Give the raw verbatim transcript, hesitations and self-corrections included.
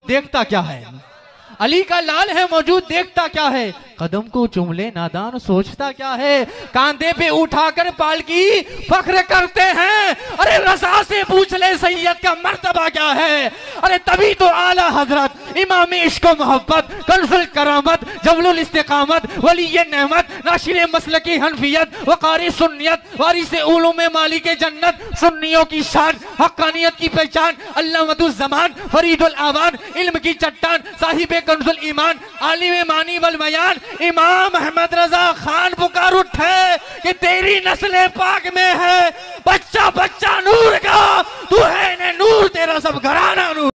देखता क्या है, अली का लाल है मौजूद देखता क्या है, कदम को चूम ले नादान सोचता क्या है, कांधे पे उठाकर पालकी फख्र करते हैं, अरे रसा से पूछ ले सैयद का मर्तबा क्या है, अरे तभी तो आला हजरत इमाम इश्क मोहब्बत कंजुल करामत जबलुल इस्तिकामत वली नेमत नाशिर मसलकी हनफियत वकारी सुन्नियत वारिस उलूम मालिक जन्नत सुन्नियों की शान हक्कानियत की पहचान अल्लामतुल ज़मान फरीदुल आवान इल्म की चट्टान साहिब कंजुल ईमान आलिम मानी वल बयान इमाम अहमद रजा खान पुकार उठे कि तेरी नस्ल पाक में है बच्चा बच्चा नूर का, तू है ने नूर तेरा सब घराना नूर।